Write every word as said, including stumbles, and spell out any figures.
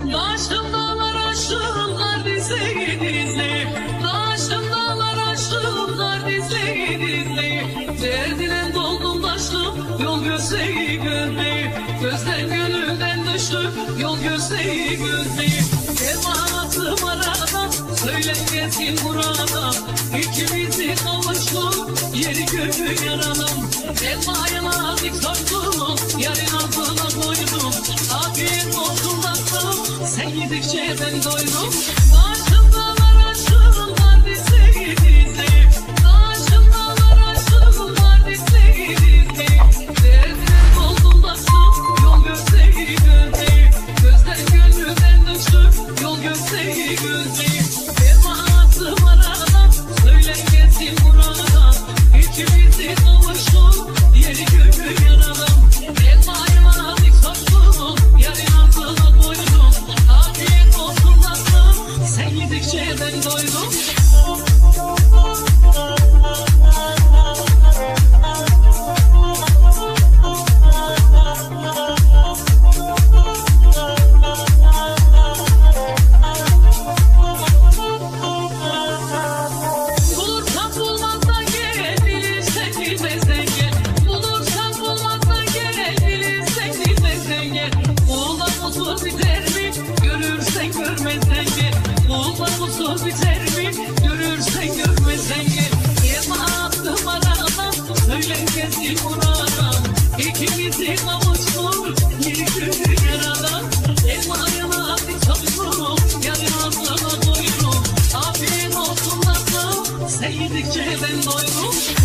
Taştım dağlar aşkımlar dizleyi dizleyi. Taştım dağlar aşkımlar dizleyi dizleyi. Derdine doldum taştım yol gözleyi gözleyi. Gözden gönülden düştü yol gözleyi gözleyi. Emalatım arada söyle gelsin burada. İkimizi kavuştuk yeri göğü yaralım. Elmayla dik sordum yarın ağzına koydum. Afiyet olsun tatlım sen yedikçe ben doydum. Taştım dağlar aşkımlar dizleyi dizleyi. Taştım dağlar aşkımlar dizleyi dizleyi. Derdine doldum tatlım yol gözleyi gözleyi. Gözden gönlümden düştü yol gözleyi gözleyi. Emalatım arada söyle gelsin burada. İkimizi kavuştuk yeri göğü yaralım. Elmayla dik sordum yarın ağzına koydum. Afiyet olsun tatlım sen yedikçe ben doydum. Bulursan bulmazdan gel, bilirsen bilmezden gel. Bulursan bulmazdan gel, bilirsen bilmezden gel. Oğlan mutsuz biter mi? Görürsen görmezden gel. Oğlan mutsuz biter mi? Görürsen görmezden gel. Yema attım arana, söyle gelsin burada. İkimizi kavuştuk, yeri göğü yaradan. Elmayla bir çalıştım, yarın ağzına koydum. Afiyet olsun tatlım, sen yedikçe ben doydum.